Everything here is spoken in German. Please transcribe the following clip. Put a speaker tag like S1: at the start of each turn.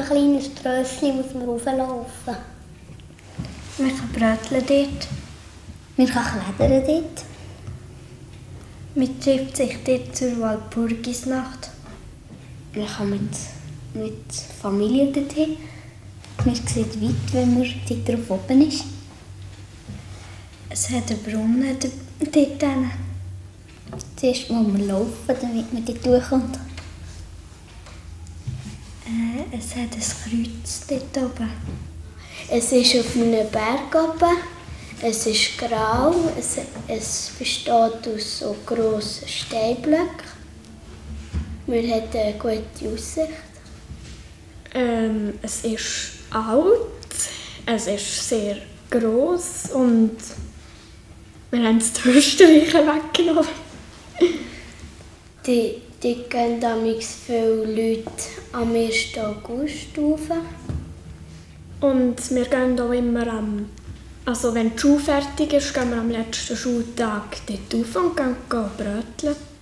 S1: kleines Trösschen muss man rauflaufen.
S2: Man kann bröteln dort.
S1: Man kann klettern dort.
S2: Man trifft sich dort zur Walpurgisnacht.
S1: Man kann mit Familie dorthin. Man sieht weit, wenn man dort drauf oben ist.
S2: Es hat einen Brunnen dort hinten.
S1: Zuerst muss man laufen, damit man dort durchkommt.
S2: Es hat ein Kreuz dort oben.
S3: Es ist auf einem Berg oben. Es ist grau. Es besteht aus so grossen Steinblöcken. Man hat eine gute Aussicht.
S4: Es ist alt, es ist sehr gross und wir haben das Türstreichen weggenommen.
S3: Die gehen damals viele Leute am 1. August rauf.
S4: Und wir gehen auch immer also wenn die Schule fertig ist, gehen wir am letzten Schultag dort rauf und gehen bröteln.